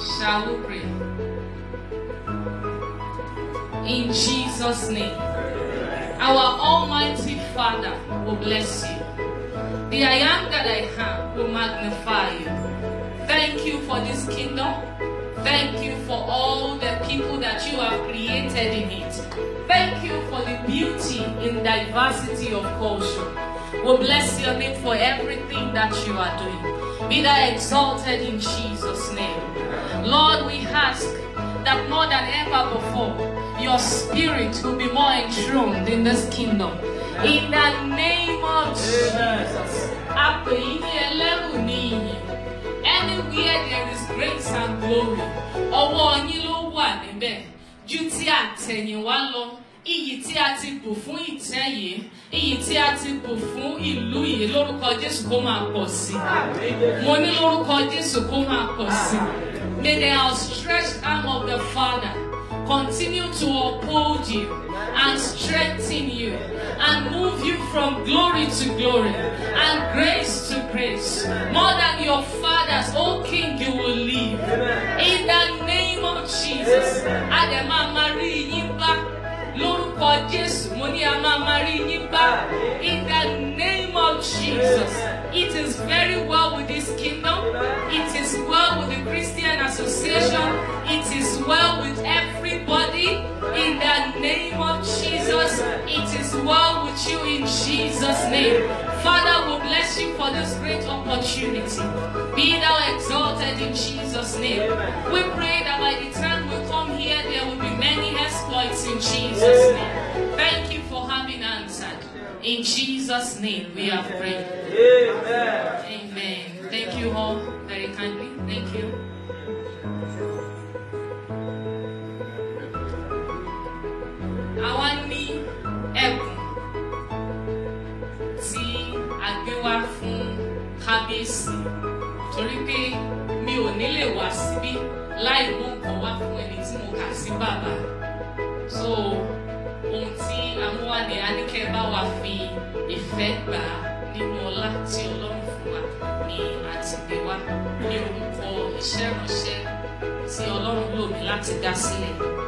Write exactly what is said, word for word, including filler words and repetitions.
Shall we pray? In Jesus' name. Our Almighty Father will bless you. The I am that I am will magnify you. Thank you for this kingdom. Thank you for all the people that you have created in it. Thank you for the beauty in diversity of culture. We bless your name for everything that you are doing. Be thou exalted in Jesus' name. Lord, we ask that more than ever before, your spirit will be more enthroned in this kingdom. In the name of Jesus. Anywhere there is grace and glory, ọwọ́ yín ló wà níbẹ̀. Ju tí àtẹ̀yìnwá lọ, iyì tí a ti bù fún ìtẹ́ yìí, iyì tí a ti bù fún ìlú yìí, lórúkọ Jésù kó máa pọ̀ sí. Mo ní lórúkọ Jésù kó máa pọ̀ sí. May the outstretched arm of the Father continue to uphold you and strengthen you and move you from glory to glory and grace to grace. More than your fathers, O King, you will live. In the name of Jesus. Adema Mari Yimba. Lórúkọ Jésù, mo ní a máa máa rí yín bá. In the name of Jesus. It is very well with this kingdom. It is well with the Christian Association. It is well with everybody. In the name of Jesus. It is well with you in Jesus' name. Father, we bless you for this great opportunity. Be thou exalted in Jesus' name. We pray that by the time we come here, there will be many exploits in Jesus' name. Thank you for having answered. In Jesus' name we have prayed. Amen. Amen. Thank you all very kindly. Thank you. Àwa ní ẹ̀bùn tí a gbé wá fún kábíyèsí torí pé mi ò ní lè wá síbí láì mú nǹkan wá fún ẹni tí mo kà sí bàbá. So ohun tí àmúwá ni a ní kẹ́ bá wa fi ìfẹ́ gbà nínú ọlá tí Ọlọ́run fún wa ní àtìgbé wa ní orúkọ iṣẹ́ ìránṣẹ́ tí Ọlọ́run lò mí láti dá sílẹ̀.